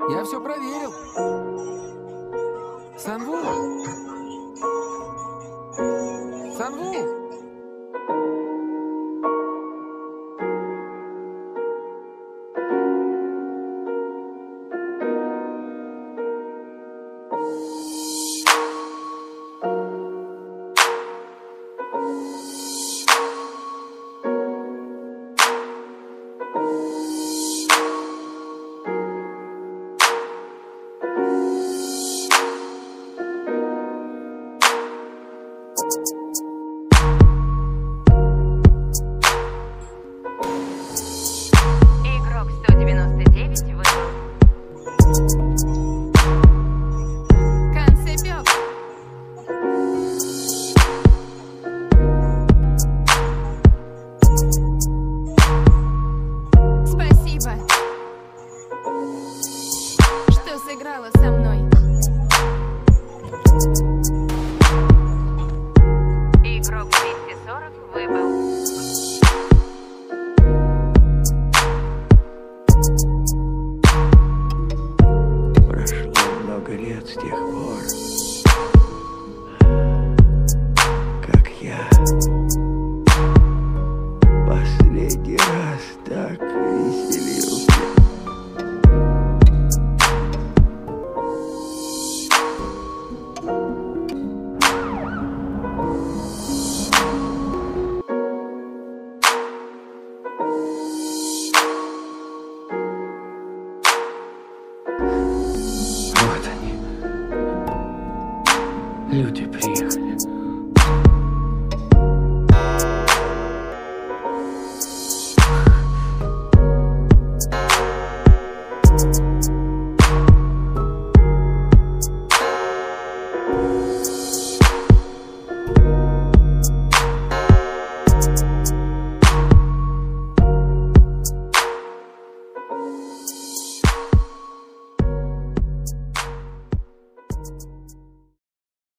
Я все проверил. Санву? Санву? Игрок 199 выбыл. Концепёк. Спасибо, что сыграла со мной. Игрок 240 выбыл. Прошло много лет с тех пор, как я